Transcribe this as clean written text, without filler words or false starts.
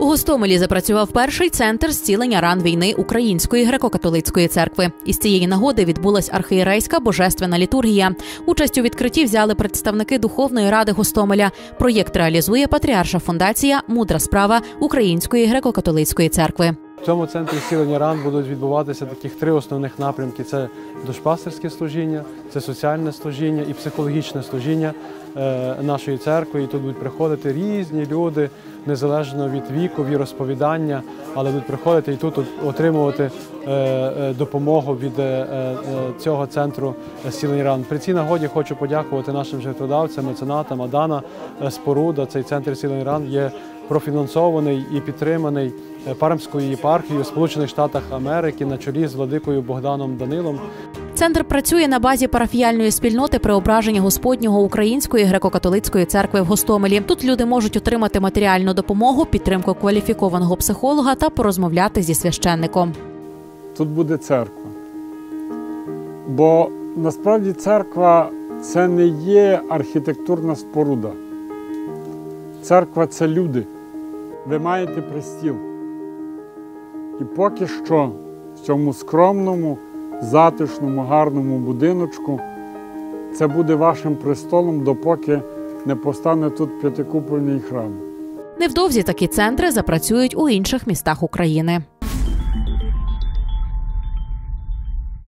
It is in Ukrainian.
Гостомелі запрацював перший центр зцілення ран війни Української греко-католицької церкви. Із цієї нагоди відбулась архієрейська божественна літургія. Участь у відкритті взяли представники Духовної ради Гостомеля. Проєкт реалізує Патріарша фундація «Мудра справа» Української греко-католицької церкви. В цьому центрі зцілення ран будуть відбуватися таких три основних напрямки. Це душпастерське служіння, це соціальне служіння і психологічне служіння нашої церкви. І тут будуть приходити різні люди, незалежно від віку, віросповідання, але будуть приходити і тут отримувати допомогу від цього центру зцілення ран. При цій нагоді хочу подякувати нашим жертводавцям, меценатам. Дана споруда, цей центр зцілення ран є профінансований і підтриманий Пармською єпархією в Сполучених Штатах Америки на чолі з владикою Богданом Данилом. Центр працює на базі парафіяльної спільноти Преображення Господнього Української греко-католицької церкви в Гостомелі. Тут люди можуть отримати матеріальну допомогу, підтримку кваліфікованого психолога та порозмовляти зі священником. Тут буде церква. Бо насправді церква – це не є архітектурна споруда. Церква – це люди. Ви маєте престіл. І поки що в цьому скромному, затишному, гарному будиночку це буде вашим престолом, допоки не постане тут п'ятикупольний храм. Невдовзі такі центри запрацюють у інших містах України.